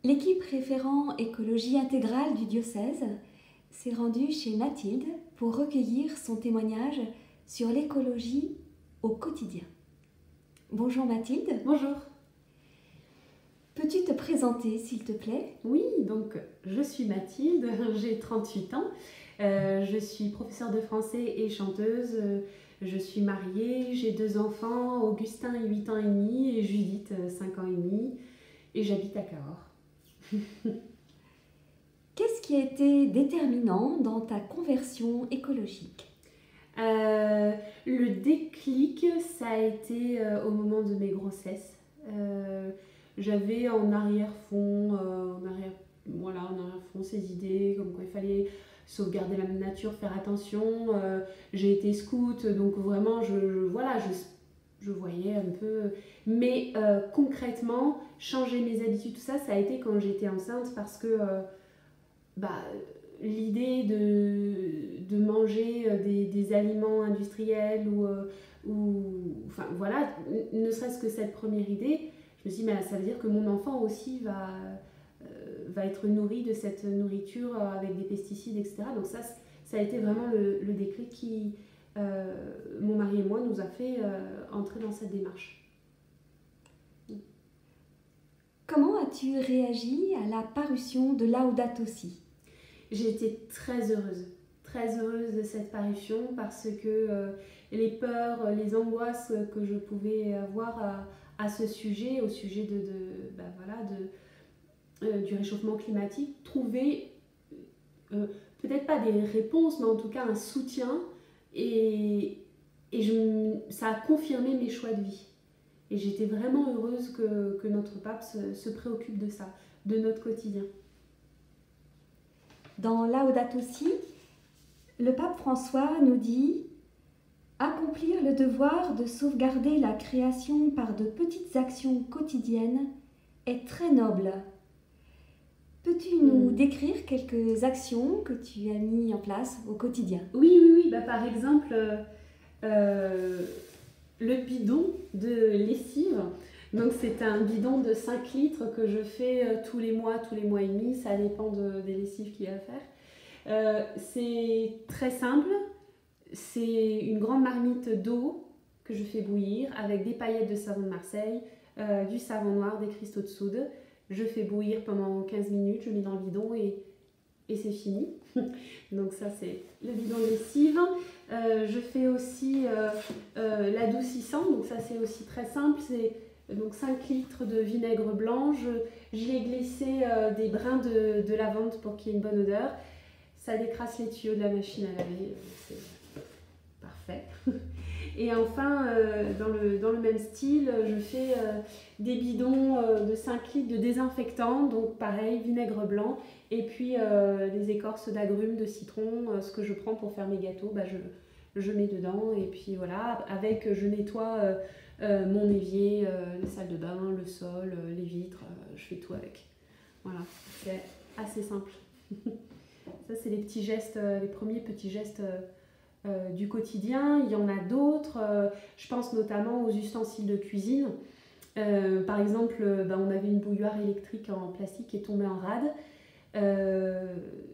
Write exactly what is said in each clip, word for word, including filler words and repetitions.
L'équipe référent écologie intégrale du diocèse s'est rendue chez Mathilde pour recueillir son témoignage sur l'écologie au quotidien. Bonjour Mathilde. Bonjour. Peux-tu te présenter s'il te plaît? Oui, donc je suis Mathilde, j'ai trente-huit ans, euh, je suis professeure de français et chanteuse, je suis mariée, j'ai deux enfants, Augustin huit ans et demi et Judith cinq ans et demi et j'habite à Cahors. Qu'est-ce qui a été déterminant dans ta conversion écologique? euh, Le déclic, ça a été euh, au moment de mes grossesses. Euh, J'avais en arrière-fond, euh, en arrière, voilà, en arrière-fond ces idées comme quoi il fallait sauvegarder la nature, faire attention. Euh, j'ai été scout, donc vraiment, je, je voilà, je, je voyais un peu. Mais euh, concrètement, changer mes habitudes, tout ça, ça a été quand j'étais enceinte parce que euh, bah, l'idée de, de manger des, des aliments industriels ou, ou enfin voilà, ne serait-ce que cette première idée. Je me suis dit, mais ça veut dire que mon enfant aussi va, euh, va être nourri de cette nourriture avec des pesticides, et cetera. Donc ça, ça a été vraiment le, le déclic qui, euh, mon mari et moi, nous a fait euh, entrer dans cette démarche. Comment as-tu réagi à la parution de Laudato Si? J'ai été très heureuse, très heureuse de cette parution parce que euh, les peurs, les angoisses que je pouvais avoir à, à ce sujet, au sujet de, de, ben voilà, de, euh, du réchauffement climatique, trouver euh, peut-être pas des réponses, mais en tout cas un soutien. Et, et je, ça a confirmé mes choix de vie. Et j'étais vraiment heureuse que, que notre pape se, se préoccupe de ça, de notre quotidien. Dans Laudato Si, le pape François nous dit « Accomplir le devoir de sauvegarder la création par de petites actions quotidiennes est très noble. » Peux-tu nous décrire quelques actions que tu as mises en place au quotidien? Oui, oui, oui. Bah, par exemple, euh, le bidon de lessive. Donc c'est un bidon de cinq litres que je fais tous les mois, tous les mois et demi. Ça dépend de, des lessives qu'il y a à faire. Euh, c'est très simple. C'est une grande marmite d'eau que je fais bouillir avec des paillettes de savon de Marseille, euh, du savon noir, des cristaux de soude. Je fais bouillir pendant quinze minutes, je mets dans le bidon et, et c'est fini. Donc ça c'est le bidon de lessive. Euh, je fais aussi euh, euh, l'adoucissant, donc ça c'est aussi très simple. C'est donc cinq litres de vinaigre blanc. J'y ai glissé euh, des brins de, de lavande pour qu'il y ait une bonne odeur. Ça décrasse les tuyaux de la machine à laver. C'est parfait. Et enfin, euh, dans, le, dans le même style, je fais euh, des bidons euh, de cinq litres de désinfectant, donc pareil, vinaigre blanc, et puis euh, les écorces d'agrumes, de citron, euh, ce que je prends pour faire mes gâteaux, bah, je, je mets dedans, et puis voilà, avec, je nettoie euh, euh, mon évier, euh, les salles de bain, le sol, euh, les vitres, euh, je fais tout avec. Voilà, c'est assez simple. Ça, c'est les petits gestes, euh, les premiers petits gestes euh, Euh, du quotidien. Il y en a d'autres, euh, je pense notamment aux ustensiles de cuisine. Euh, par exemple, euh, ben, on avait une bouilloire électrique en plastique qui est tombée en rade. Euh,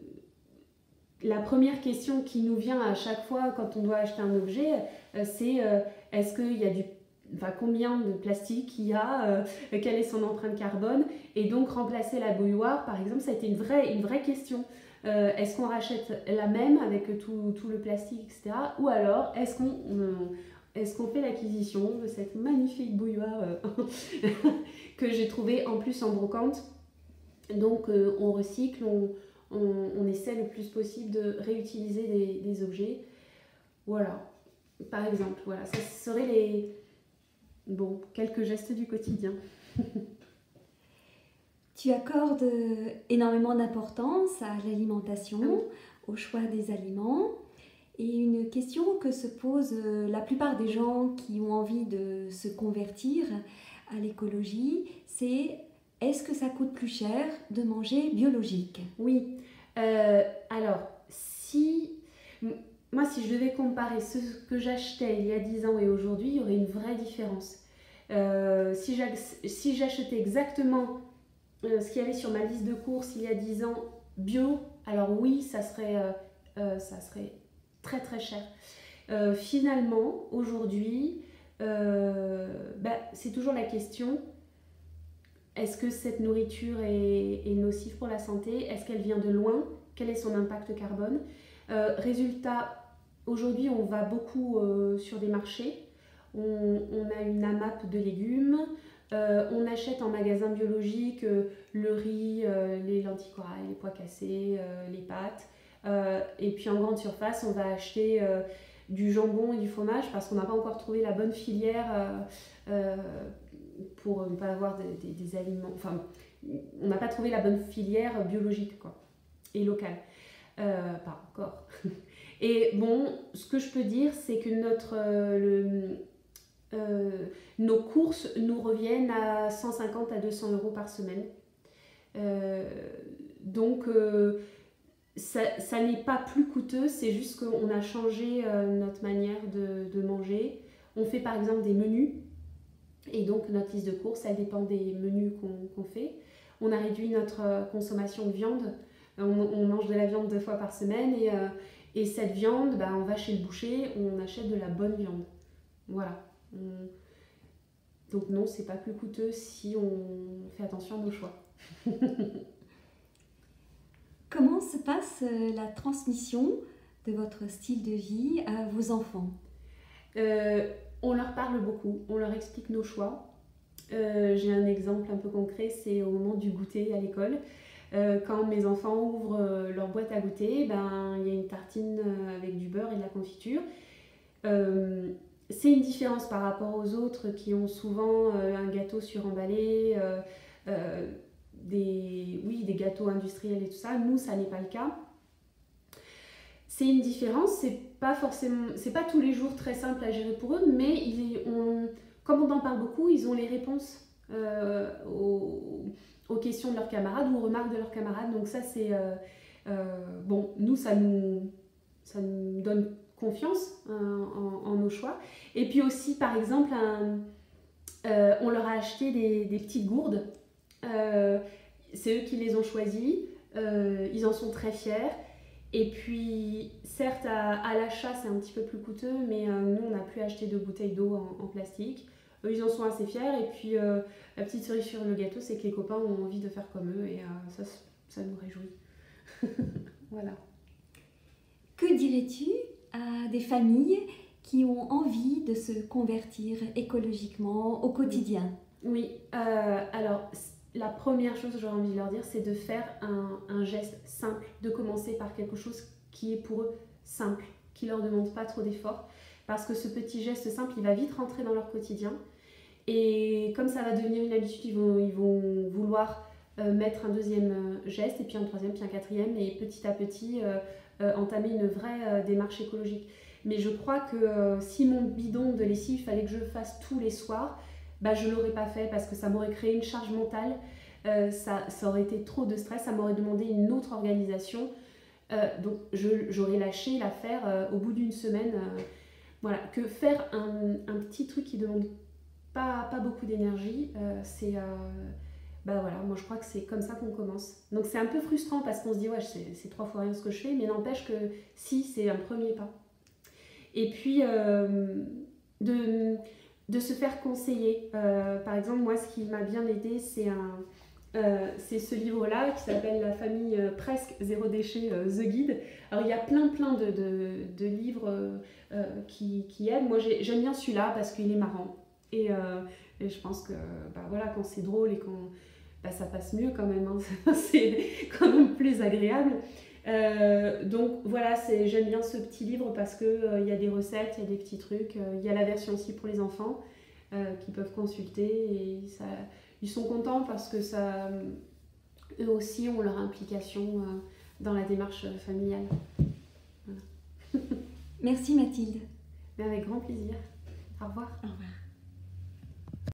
la première question qui nous vient à chaque fois quand on doit acheter un objet, euh, c'est euh, est-ce qu'il y a du Enfin, combien de plastique il y a, euh, quelle est son empreinte carbone, et donc remplacer la bouilloire, par exemple, ça a été une vraie, une vraie question. Euh, est-ce qu'on rachète la même avec tout, tout le plastique, et cetera. Ou alors, est-ce qu'on est-ce qu'on fait l'acquisition de cette magnifique bouilloire euh, que j'ai trouvée en plus en brocante. Donc, euh, on recycle, on, on, on essaie le plus possible de réutiliser des, des objets. Voilà, par exemple, voilà, ça serait les... Bon, quelques gestes du quotidien. Tu accordes énormément d'importance à l'alimentation, ah oui. au choix des aliments. Et une question que se posent la plupart des gens qui ont envie de se convertir à l'écologie, c'est est-ce que ça coûte plus cher de manger biologique? Oui. Euh, alors, si... Moi, si je devais comparer ce que j'achetais il y a dix ans et aujourd'hui, il y aurait une vraie différence. Euh, si j'achetais exactement euh, ce qu'il y avait sur ma liste de courses il y a dix ans, bio, alors oui, ça serait, euh, euh, ça serait très très cher. Euh, finalement, aujourd'hui, euh, bah, c'est toujours la question, est-ce que cette nourriture est, est nocive pour la santé? Est-ce qu'elle vient de loin? Quel est son impact carbone? euh, Résultat, aujourd'hui, on va beaucoup euh, sur des marchés. On, on a une AMAP de légumes. Euh, on achète en magasin biologique euh, le riz, euh, les lentilles corail, les pois cassés, euh, les pâtes. Euh, et puis en grande surface, on va acheter euh, du jambon et du fromage parce qu'on n'a pas encore trouvé la bonne filière euh, euh, pour ne pas avoir des, des, des aliments. Enfin, on n'a pas trouvé la bonne filière biologique quoi, et locale. Euh, pas encore. Et bon, ce que je peux dire, c'est que notre, euh, le, euh, nos courses nous reviennent à cent cinquante à deux cents euros par semaine. Euh, donc, euh, ça, ça n'est pas plus coûteux, c'est juste qu'on a changé euh, notre manière de, de manger. On fait par exemple des menus, et donc notre liste de courses, elle dépend des menus qu'on qu'on fait. On a réduit notre consommation de viande. On, on mange de la viande deux fois par semaine et, euh, et cette viande, bah, on va chez le boucher, on achète de la bonne viande. Voilà. On... Donc non, c'est pas plus coûteux si on fait attention à nos choix. Comment se passe la transmission de votre style de vie à vos enfants? euh, On leur parle beaucoup, on leur explique nos choix. Euh, j'ai un exemple un peu concret, c'est au moment du goûter à l'école. Euh, quand mes enfants ouvrent euh, leur boîte à goûter, ben, il y a une tartine euh, avec du beurre et de la confiture. Euh, c'est une différence par rapport aux autres qui ont souvent euh, un gâteau suremballé, euh, euh, des, oui, des gâteaux industriels et tout ça. Nous, ça n'est pas le cas. C'est une différence, c'est pas forcément, c'est pas tous les jours très simple à gérer pour eux, mais ils, on, comme on en parle beaucoup, ils ont les réponses euh, aux, aux questions de leurs camarades ou aux remarques de leurs camarades. Donc ça, c'est euh, euh, bon. Nous, ça nous, ça nous donne confiance hein, en, en nos choix. Et puis aussi, par exemple, un, euh, on leur a acheté des, des petites gourdes. Euh, c'est eux qui les ont choisies. Euh, ils en sont très fiers. Et puis, certes, à, à l'achat, c'est un petit peu plus coûteux, mais euh, nous, on n'a plus acheté de bouteilles d'eau en, en plastique. Eux, ils en sont assez fiers. Et puis, euh, la petite cerise sur le gâteau, c'est que les copains ont envie de faire comme eux. Et euh, ça, ça nous réjouit. Voilà. Que dirais-tu à des familles qui ont envie de se convertir écologiquement au quotidien? Oui, euh, alors... La première chose que j'aurais envie de leur dire, c'est de faire un, un geste simple, de commencer par quelque chose qui est pour eux simple, qui ne leur demande pas trop d'efforts, parce que ce petit geste simple, il va vite rentrer dans leur quotidien, et comme ça va devenir une habitude, ils vont, ils vont vouloir euh, mettre un deuxième geste, et puis un troisième, puis un quatrième, et petit à petit euh, euh, entamer une vraie euh, démarche écologique. Mais je crois que euh, si mon bidon de lessive, il fallait que je le fasse tous les soirs, bah, je ne l'aurais pas fait parce que ça m'aurait créé une charge mentale, euh, ça, ça aurait été trop de stress, ça m'aurait demandé une autre organisation. Euh, donc j'aurais lâché l'affaire euh, au bout d'une semaine. Euh, voilà, que faire un, un petit truc qui ne demande pas, pas beaucoup d'énergie, euh, c'est... Euh, bah voilà, moi je crois que c'est comme ça qu'on commence. Donc c'est un peu frustrant parce qu'on se dit ouais, c'est trois fois rien ce que je fais, mais n'empêche que si, c'est un premier pas. Et puis, euh, de... de se faire conseiller. Euh, par exemple, moi, ce qui m'a bien aidé, c'est un, euh, c'est ce livre-là qui s'appelle La famille euh, presque zéro déchet, euh, The Guide. Alors, il y a plein, plein de, de, de livres euh, euh, qui, qui aident. Moi, j'aime bien celui-là parce qu'il est marrant. Et, euh, et je pense que bah, voilà, quand c'est drôle et quand bah, ça passe mieux quand même, hein, c'est quand même plus agréable. Euh, donc voilà, j'aime bien ce petit livre parce qu'il euh, y a des recettes, il y a des petits trucs, il euh, y a la version aussi pour les enfants euh, qui peuvent consulter et ça, ils sont contents parce que ça, eux aussi ont leur implication euh, dans la démarche familiale. Voilà. Merci Mathilde. Mais avec grand plaisir. Au revoir. Au revoir.